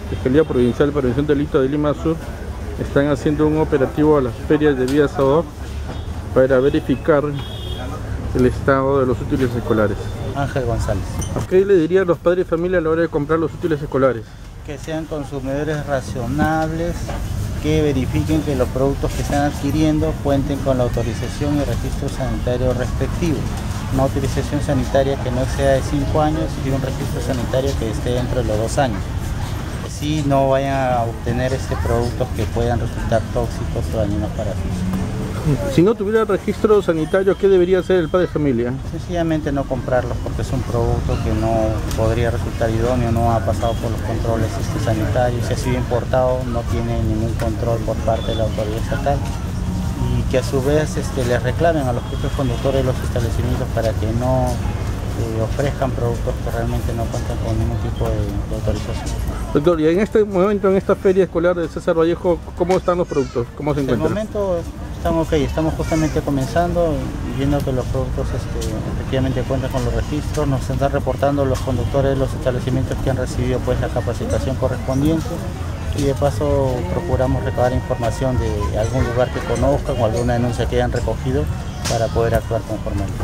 Fiscalía Provincial de Prevención de Delitos de Lima Sur están haciendo un operativo a las ferias de Villa Salvador para verificar el estado de los útiles escolares. Ángel González. ¿Qué le diría a los padres de familia a la hora de comprar los útiles escolares? Que sean consumidores razonables, que verifiquen que los productos que están adquiriendo cuenten con la autorización y registro sanitario respectivo. Una autorización sanitaria que no sea de 5 años y un registro sanitario que esté dentro de los 2 años. Así no vayan a obtener productos que puedan resultar tóxicos o dañinos para sus. Si no tuviera registro sanitario, ¿qué debería hacer el padre de familia? Sencillamente no comprarlos porque es un producto que no podría resultar idóneo, no ha pasado por los controles sanitarios, si ha sido importado no tiene ningún control por parte de la autoridad estatal y que a su vez les reclamen a los propios conductores de los establecimientos para que no ofrezcan productos que realmente no cuentan con ningún tipo de autorización. Doctor, y en este momento, en esta feria escolar de César Vallejo, ¿cómo están los productos? ¿Cómo se encuentran? En el momento estamos ok, estamos justamente comenzando y viendo que los productos efectivamente cuentan con los registros, nos están reportando los conductores de los establecimientos que han recibido pues la capacitación correspondiente y de paso procuramos recabar información de algún lugar que conozcan o alguna denuncia que hayan recogido para poder actuar conformemente.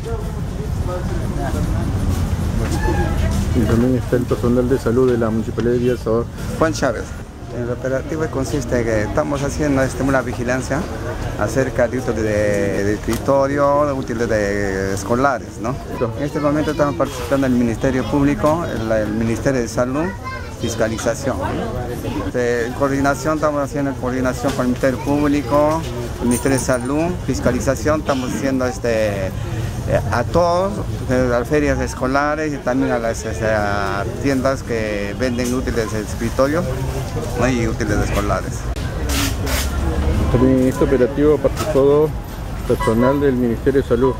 Y también está el personal de salud de la Municipalidad de Villa Salvador. Juan Chávez. El operativo consiste en que estamos haciendo una vigilancia acerca de útiles de escritorio, de útiles escolares, ¿no? En este momento estamos participando en el Ministerio Público, el Ministerio de Salud, fiscalización. Estamos haciendo coordinación con el Ministerio Público, el Ministerio de Salud, fiscalización, estamos haciendo a todos, a las ferias escolares y también a las tiendas que venden útiles de escritorio y útiles escolares. También en este operativo participó personal del Ministerio de Salud,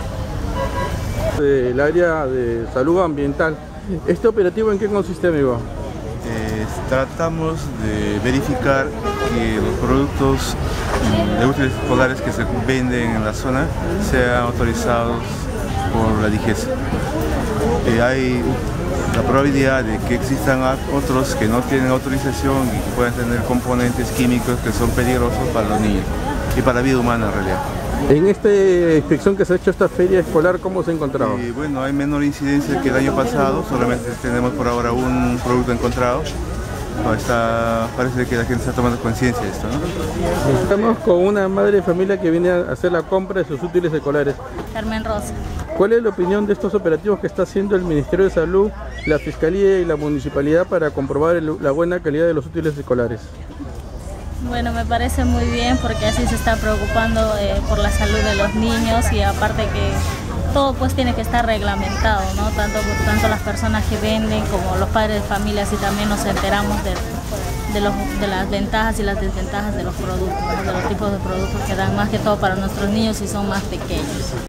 del área de salud ambiental. ¿Este operativo en qué consiste, amigo? Tratamos de verificar que los productos de útiles escolares que se venden en la zona sean autorizados por la DIGESA. Hay la probabilidad de que existan otros que no tienen autorización y que puedan tener componentes químicos que son peligrosos para los niños y para la vida humana en realidad. En esta inspección que se ha hecho esta feria escolar, ¿cómo se ha encontrado? Bueno, hay menor incidencia que el año pasado, solamente tenemos por ahora un producto encontrado. Parece que la gente está tomando conciencia de esto, ¿no? Estamos con una madre de familia que viene a hacer la compra de sus útiles escolares. Carmen Rosa. ¿Cuál es la opinión de estos operativos que está haciendo el Ministerio de Salud, la Fiscalía y la Municipalidad para comprobar la buena calidad de los útiles escolares? Bueno, me parece muy bien porque así se está preocupando por la salud de los niños y aparte que todo pues tiene que estar reglamentado, ¿no? Tanto las personas que venden como los padres de familia, así también nos enteramos de las ventajas y las desventajas de los productos, ¿no? De los tipos de productos que dan más que todo para nuestros niños y son más pequeños.